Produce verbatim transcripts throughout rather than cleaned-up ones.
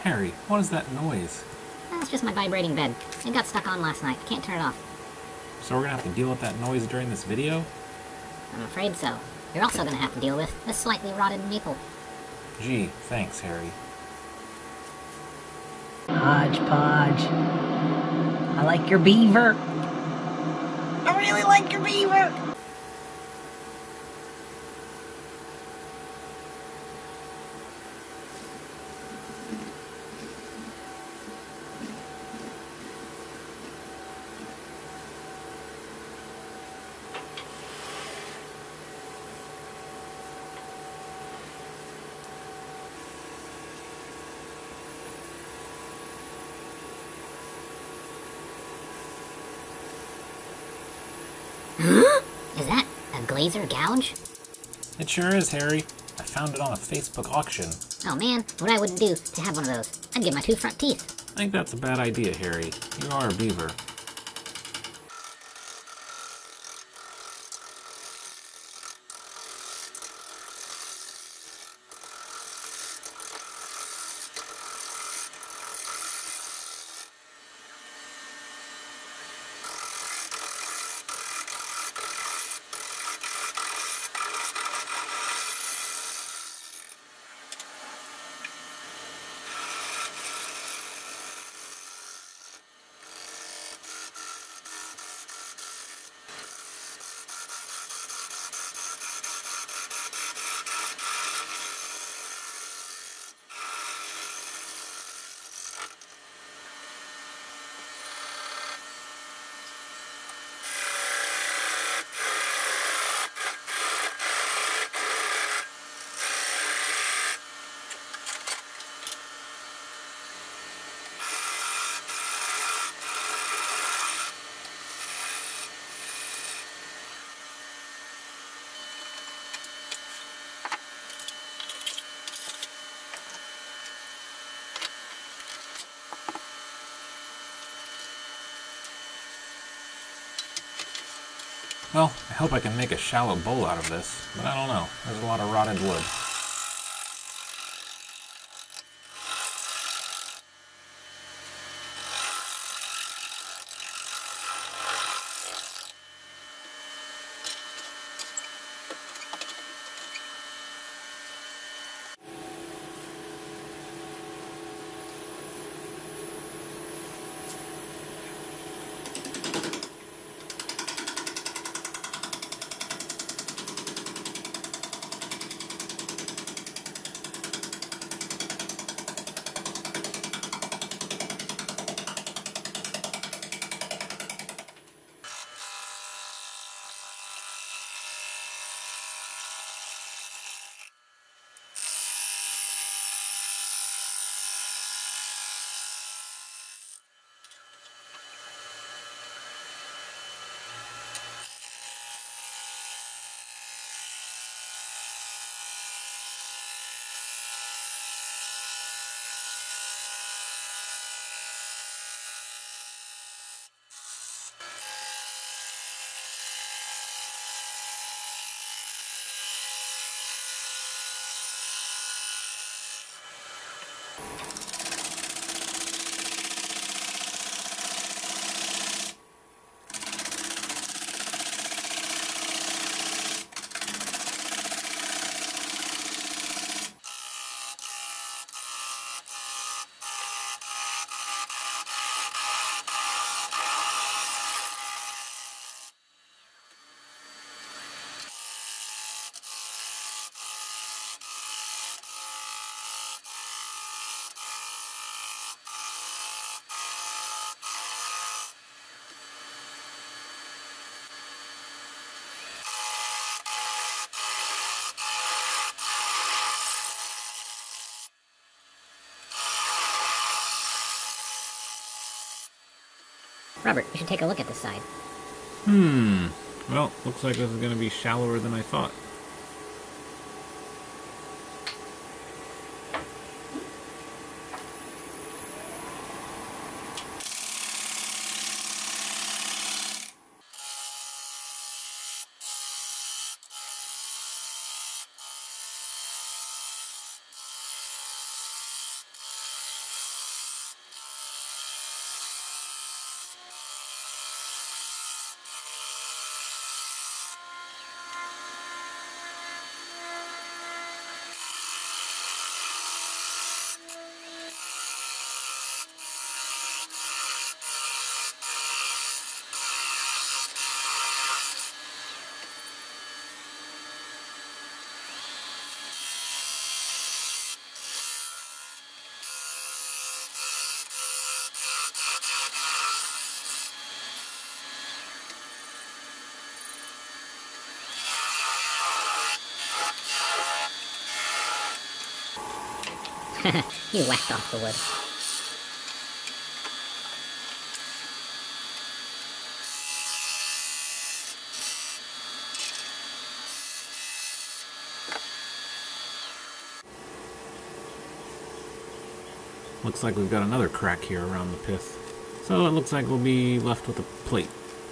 Harry, what is that noise? That's just my vibrating bed. It got stuck on last night. Can't turn it off. So we're gonna have to deal with that noise during this video? I'm afraid so. You're also gonna have to deal with this slightly rotted maple. Gee, thanks, Harry. HodgePodge. I like your beaver. I really like your beaver. Is that a glazer gouge? It sure is, Harry. I found it on a Facebook auction. Oh man, what I wouldn't do to have one of those. I'd give my two front teeth. I think that's a bad idea, Harry. You are a beaver. Well, I hope I can make a shallow bowl out of this, but I don't know. There's a lot of rotted wood. Robert, you should take a look at this side. Hmm. Well, looks like this is going to be shallower than I thought. You whacked off the wood. Looks like we've got another crack here around the pith. So it looks like we'll be left with a plate.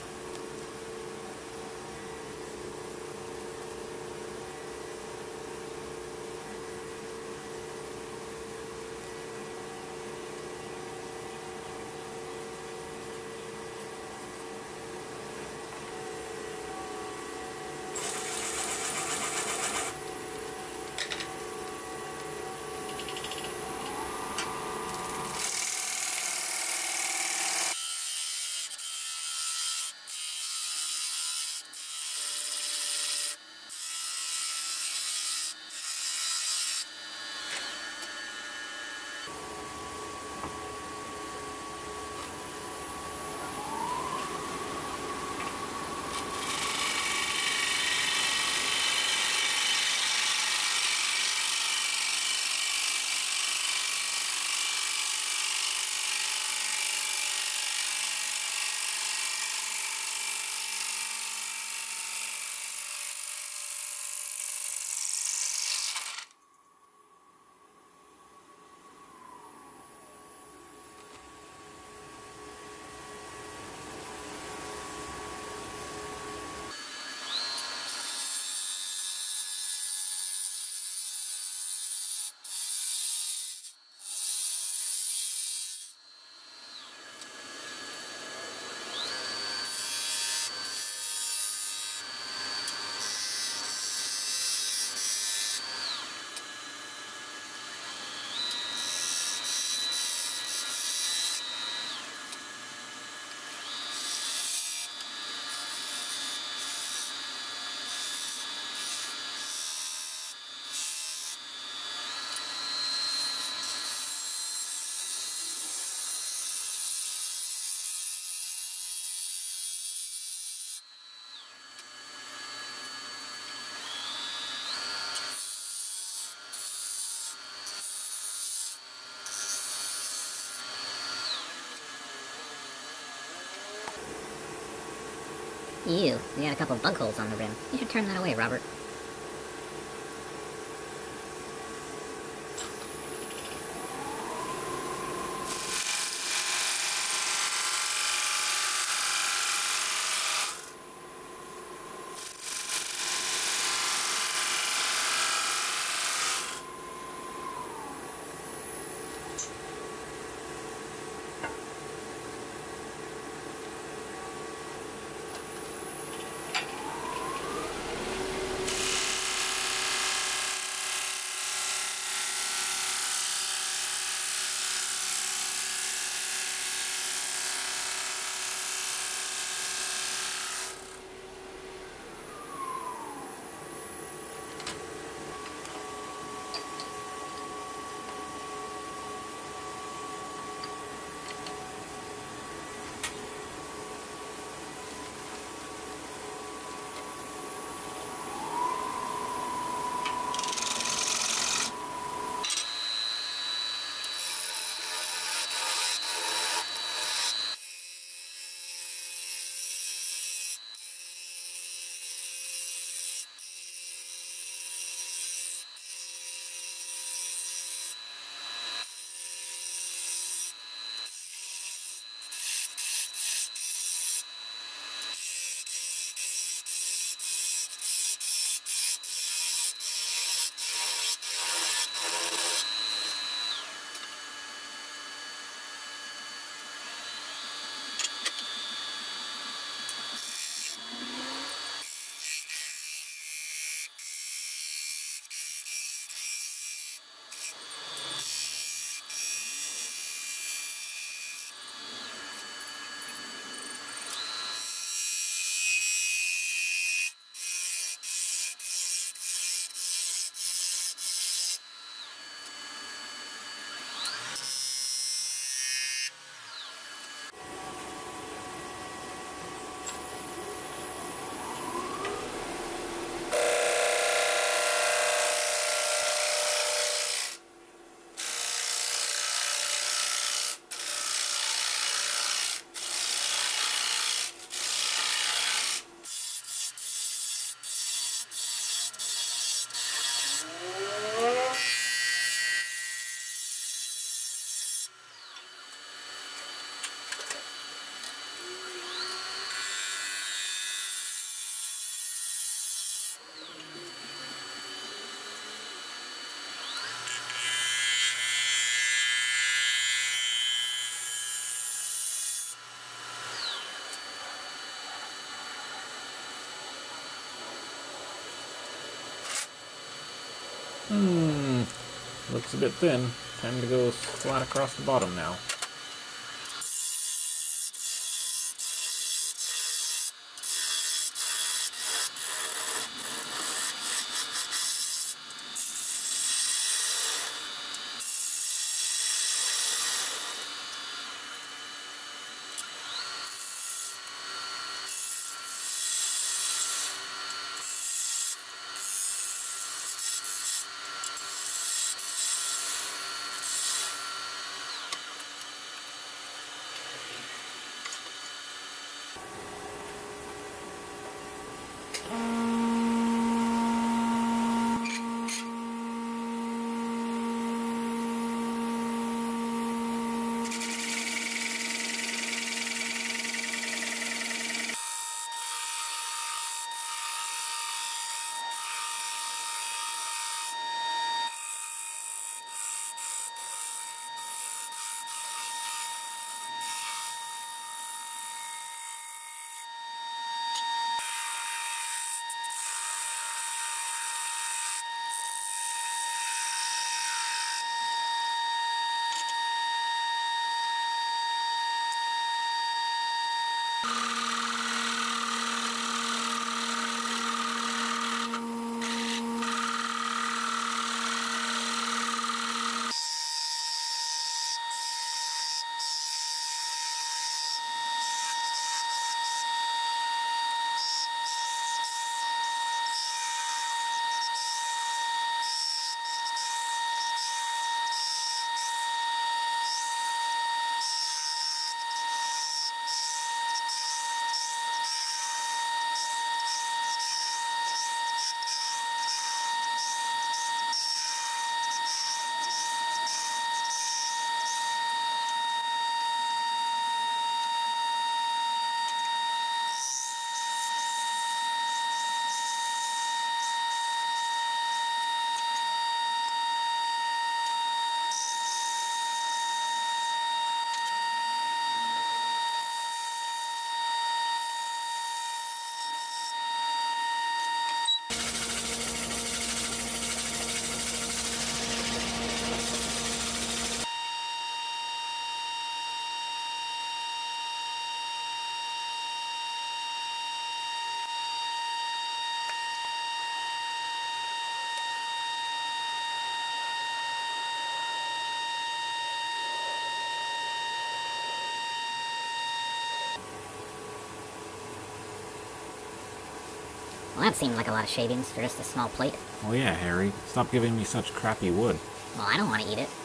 Ew, we got a couple bug holes on the rim. You should turn that away, Robert. looks a bit thin. Time to go flat across the bottom now. Well, that seemed like a lot of shavings for just a small plate. Oh yeah, Harry. Stop giving me such crappy wood. Well, I don't want to eat it.